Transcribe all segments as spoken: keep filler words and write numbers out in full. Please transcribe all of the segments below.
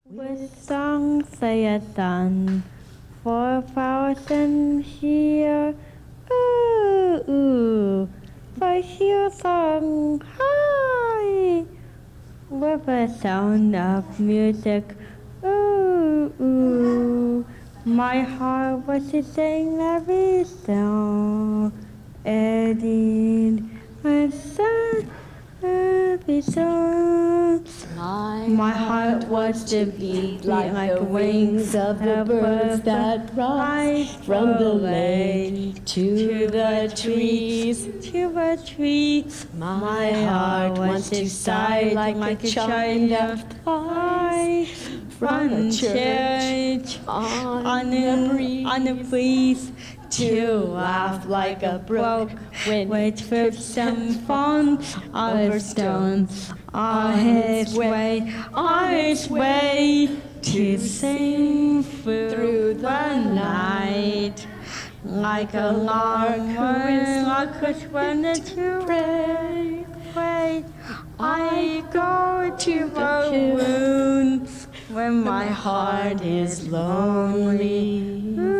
With songs they are done for a thousand years. Ooh, ooh, but hear song high with a sound of music. Ooh, ooh, my heart was to sing every song. Edit my song, every song. My, My heart was to beat like, like the wings of the birds that rise from the lake to the trees, to the trees. My heart wants to sigh like, like a child of thighs from a church on, on, the, breeze, on the breeze. To laugh like a brook which trips some fun over stones on his way, on his way to sing through the night. Like a lark who is like when to pray, pray. I go to the moon when my heart is lonely.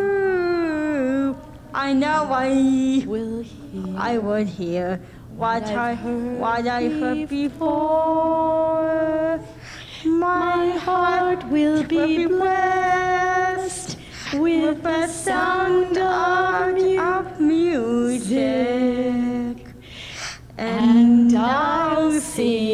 I know I will hear, I would hear what I heard, what I heard before. My heart will be blessed with the sound of, of music, and I'll sing